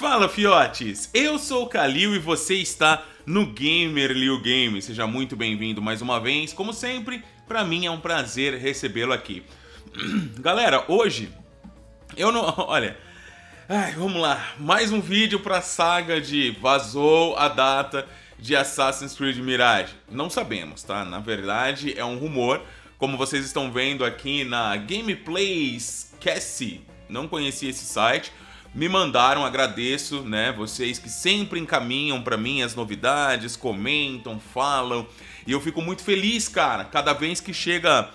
Fala, fiotes! Eu sou o Kalil e você está no Gamer Liu Game. Seja muito bem-vindo mais uma vez. Como sempre, pra mim é um prazer recebê-lo aqui. Galera, hoje eu não... Olha... vamos lá. Mais um vídeo pra saga de vazou a data de Assassin's Creed Mirage. Não sabemos, tá? Na verdade, é um rumor. Como vocês estão vendo aqui na Gameplays Cassie. Não conhecia esse site. Me mandaram, agradeço, né? Vocês que sempre encaminham pra mim as novidades, comentam, falam. E eu fico muito feliz, cara, cada vez que chega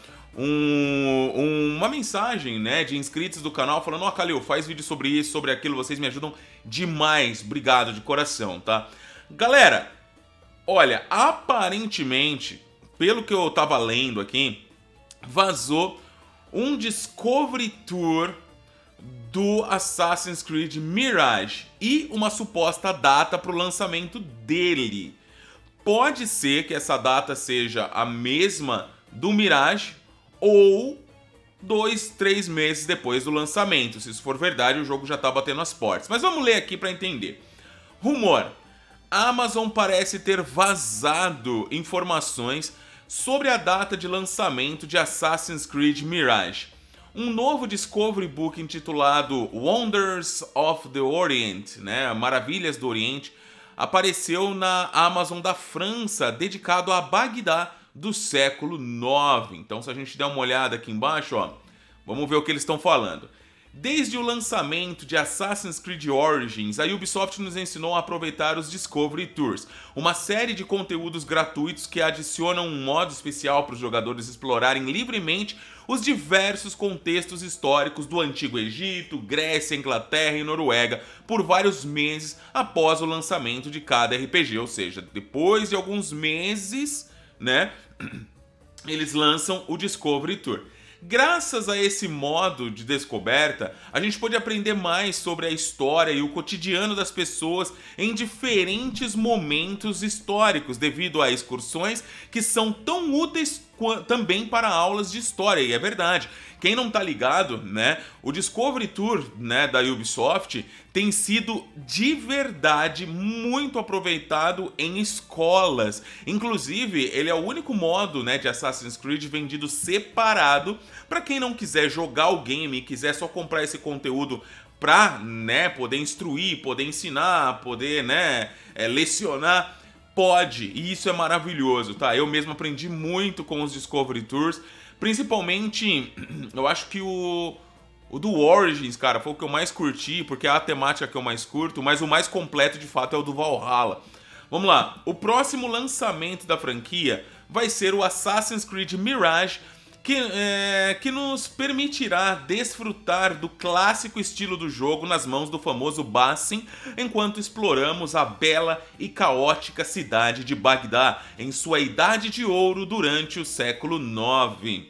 uma mensagem, né, de inscritos do canal falando: ó, Kalil, faz vídeo sobre isso, sobre aquilo, vocês me ajudam demais. Obrigado de coração, tá? Galera, olha, aparentemente, pelo que eu tava lendo aqui, vazou um Discovery Tour do Assassin's Creed Mirage e uma suposta data para o lançamento dele. Pode ser que essa data seja a mesma do Mirage ou 2, 3 meses depois do lançamento. Se isso for verdade, o jogo já está batendo as portas. Mas vamos ler aqui para entender. Rumor: a Amazon parece ter vazado informações sobre a data de lançamento de Assassin's Creed Mirage. Um novo Discovery Book intitulado Wonders of the Orient, né, Maravilhas do Oriente, apareceu na Amazon da França, dedicado a Bagdá do século IX. Então, se a gente der uma olhada aqui embaixo, ó, vamos ver o que eles estão falando. Desde o lançamento de Assassin's Creed Origins, a Ubisoft nos ensinou a aproveitar os Discovery Tours, uma série de conteúdos gratuitos que adicionam um modo especial para os jogadores explorarem livremente os diversos contextos históricos do Antigo Egito, Grécia, Inglaterra e Noruega por vários meses após o lançamento de cada RPG, ou seja, depois de alguns meses, né, eles lançam o Discovery Tour. Graças a esse modo de descoberta, a gente pode aprender mais sobre a história e o cotidiano das pessoas em diferentes momentos históricos, devido a excursões que são tão úteis também para aulas de história. E é verdade, quem não tá ligado, né, o Discovery Tour, né, da Ubisoft tem sido de verdade muito aproveitado em escolas. Inclusive, ele é o único modo, né, de Assassin's Creed vendido separado para quem não quiser jogar o game e quiser só comprar esse conteúdo para, né, poder instruir, poder ensinar, poder, né, lecionar. Pode, e isso é maravilhoso, tá? Eu mesmo aprendi muito com os Discovery Tours, principalmente, eu acho que o do Origins, cara, foi o que eu mais curti, porque é a temática que eu mais curto, mas o mais completo, de fato, é o do Valhalla. Vamos lá, o próximo lançamento da franquia vai ser o Assassin's Creed Mirage, que nos permitirá desfrutar do clássico estilo do jogo nas mãos do famoso Basim, enquanto exploramos a bela e caótica cidade de Bagdá em sua idade de ouro durante o século IX.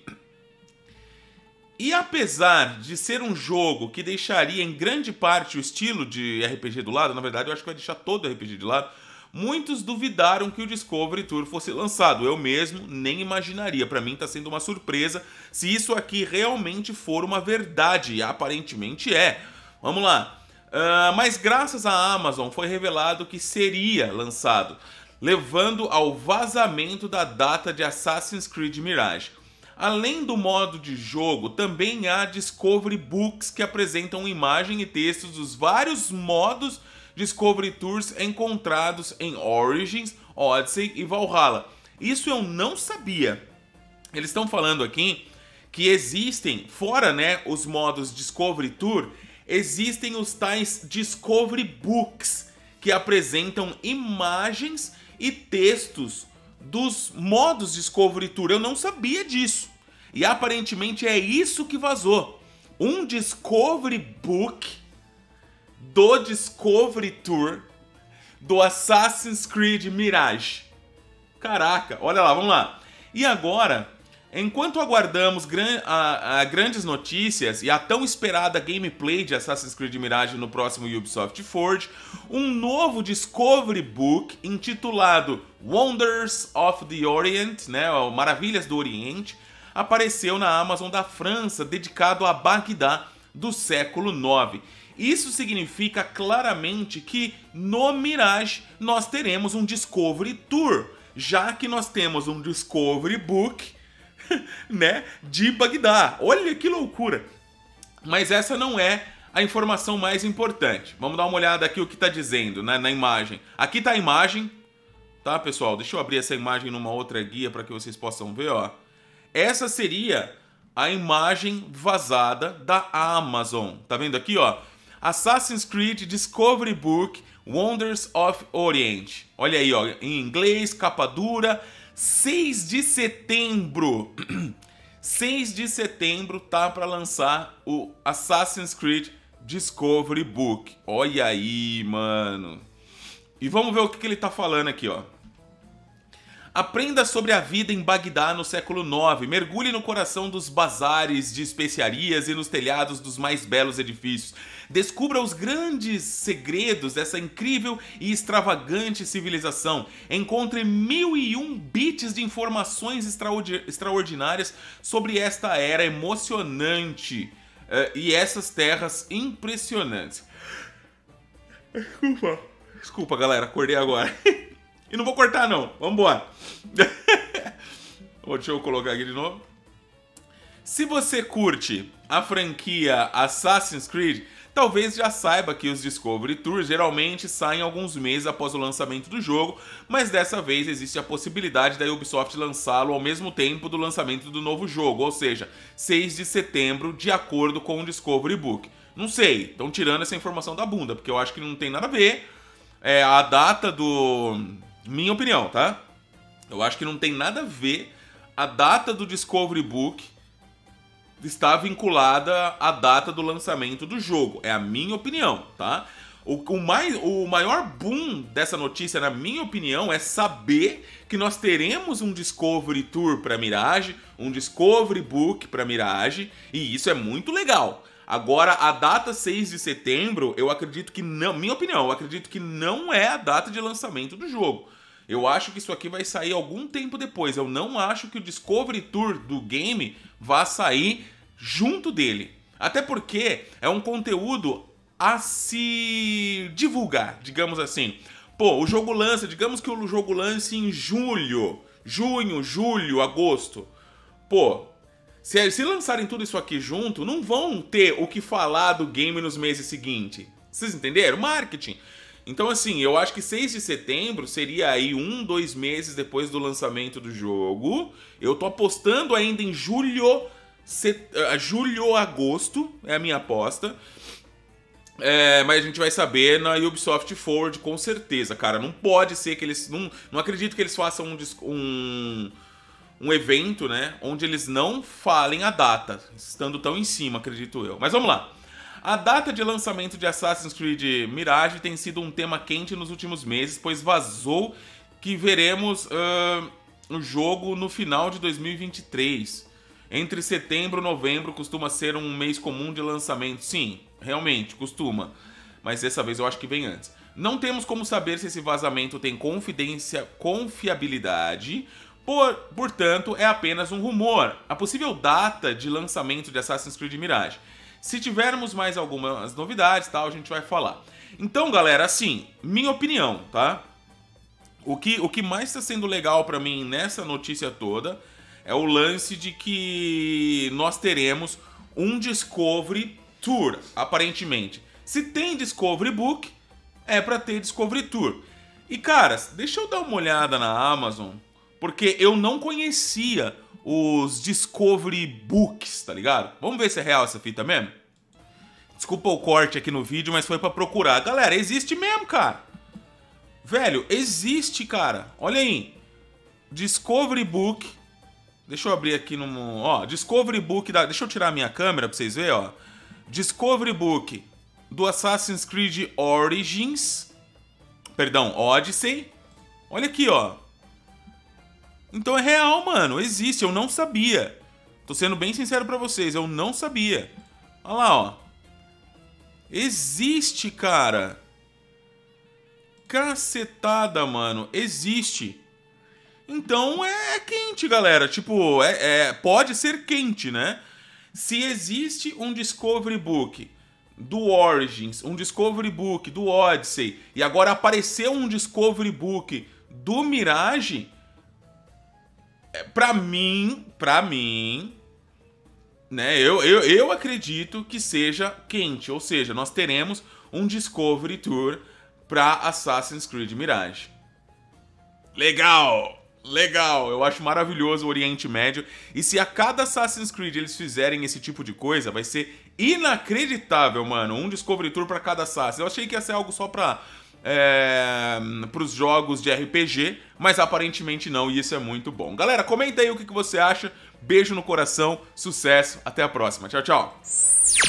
E apesar de ser um jogo que deixaria em grande parte o estilo de RPG do lado, na verdade eu acho que vai deixar todo o RPG de lado, muitos duvidaram que o Discovery Tour fosse lançado. Eu mesmo nem imaginaria. Para mim tá sendo uma surpresa se isso aqui realmente for uma verdade. E aparentemente é. Vamos lá. Mas graças à Amazon foi revelado que seria lançado, levando ao vazamento da data de Assassin's Creed Mirage. Além do modo de jogo, também há Discovery Books que apresentam imagem e textos dos vários modos Discovery Tours encontrados em Origins, Odyssey e Valhalla. Isso eu não sabia. Eles estão falando aqui que existem, fora, né, os modos Discovery Tour, existem os tais Discovery Books, que apresentam imagens e textos dos modos Discovery Tour. Eu não sabia disso. E aparentemente é isso que vazou. Um Discovery Book do Discovery Tour do Assassin's Creed Mirage. Caraca, olha lá, vamos lá. E agora, enquanto aguardamos grandes notícias e a tão esperada gameplay de Assassin's Creed Mirage no próximo Ubisoft Forge, um novo Discovery Book intitulado Wonders of the Orient, né, Maravilhas do Oriente, apareceu na Amazon da França, dedicado a Bagdá do século IX. Isso significa claramente que no Mirage nós teremos um Discovery Tour, já que nós temos um Discovery Book, né, de Bagdá. Olha que loucura! Mas essa não é a informação mais importante. Vamos dar uma olhada aqui o que está dizendo, né, na imagem. Aqui está a imagem, tá, pessoal? Deixa eu abrir essa imagem numa outra guia para que vocês possam ver, ó. Essa seria a imagem vazada da Amazon. Tá vendo aqui, ó? Assassin's Creed Discovery Book Wonders of Orient. Olha aí, ó, em inglês, capa dura, 6 de setembro. 6 de setembro tá para lançar o Assassin's Creed Discovery Book. Olha aí, mano. E vamos ver o que ele tá falando aqui, ó. Aprenda sobre a vida em Bagdá no século IX. Mergulhe no coração dos bazares de especiarias e nos telhados dos mais belos edifícios. Descubra os grandes segredos dessa incrível e extravagante civilização. Encontre 1001 bits de informações extraordinárias sobre esta era emocionante e essas terras impressionantes. Desculpa, galera, acordei agora. E não vou cortar, não. Vambora. Deixa eu colocar aqui de novo. Se você curte a franquia Assassin's Creed, talvez já saiba que os Discovery Tours geralmente saem alguns meses após o lançamento do jogo, mas dessa vez existe a possibilidade da Ubisoft lançá-lo ao mesmo tempo do lançamento do novo jogo, ou seja, 6 de setembro, de acordo com o Discovery Book. Não sei, estão tirando essa informação da bunda, porque eu acho que não tem nada a ver. A data do... Minha opinião, tá? Eu acho que não tem nada a ver a data do Discovery Book está vinculada à data do lançamento do jogo. É a minha opinião, tá? O maior boom dessa notícia, na minha opinião, é saber que nós teremos um Discovery Tour para Mirage, um Discovery Book para Mirage, e isso é muito legal. Agora, a data 6 de setembro, eu acredito que não... Minha opinião, eu acredito que não é a data de lançamento do jogo. Eu acho que isso aqui vai sair algum tempo depois. Eu não acho que o Discovery Tour do game vá sair junto dele. Até porque é um conteúdo a se divulgar, digamos assim. Pô, o jogo lança, digamos que o jogo lance em junho, julho, agosto. Pô, se lançarem tudo isso aqui junto, não vão ter o que falar do game nos meses seguintes. Vocês entenderam? Marketing. Então, assim, eu acho que 6 de setembro seria aí 2 meses depois do lançamento do jogo. Eu tô apostando ainda em julho, agosto, é a minha aposta. Mas a gente vai saber na Ubisoft Forward com certeza, cara. Não pode ser que eles... Não acredito que eles façam um evento, né, onde eles não falem a data, estando tão em cima, acredito eu. Mas vamos lá. A data de lançamento de Assassin's Creed Mirage tem sido um tema quente nos últimos meses, pois vazou que veremos o jogo no final de 2023. Entre setembro e novembro costuma ser um mês comum de lançamento. Sim, realmente, costuma. Mas dessa vez eu acho que vem antes. Não temos como saber se esse vazamento tem confiabilidade, portanto, é apenas um rumor. A possível data de lançamento de Assassin's Creed Mirage. Se tivermos mais algumas novidades, tal, a gente vai falar. Então, galera, assim, minha opinião, tá? O que mais está sendo legal pra mim nessa notícia toda é o lance de que nós teremos um Discovery Tour, aparentemente. Se tem Discovery Book, é pra ter Discovery Tour. E, cara, deixa eu dar uma olhada na Amazon, porque eu não conhecia os Discovery Books, tá ligado? Vamos ver se é real essa fita mesmo? Desculpa o corte aqui no vídeo, mas foi pra procurar. Galera, existe mesmo, cara. Velho, existe, cara. Olha aí. Discovery Book. Deixa eu abrir aqui no... Ó, Discovery Book da... Deixa eu tirar a minha câmera pra vocês verem, ó. Discovery Book do Assassin's Creed Origins. Perdão, Odyssey. Olha aqui, ó. Então é real, mano. Existe, eu não sabia. Tô sendo bem sincero pra vocês, eu não sabia. Olha lá, ó. Existe, cara. Cacetada, mano. Existe. Então é quente, galera. Tipo, pode ser quente, né? Se existe um Discovery Book do Origins, um Discovery Book do Odyssey, e agora apareceu um Discovery Book do Mirage, pra mim, né, eu acredito que seja quente, ou seja, nós teremos um Discovery Tour pra Assassin's Creed Mirage. Legal! Legal! Eu acho maravilhoso o Oriente Médio. E se a cada Assassin's Creed eles fizerem esse tipo de coisa, vai ser inacreditável, mano. Um Discovery Tour pra cada Assassin. Eu achei que ia ser algo só pros jogos de RPG, mas aparentemente não, e isso é muito bom. Galera, comenta aí o que você acha. Beijo no coração, sucesso, até a próxima. Tchau, tchau!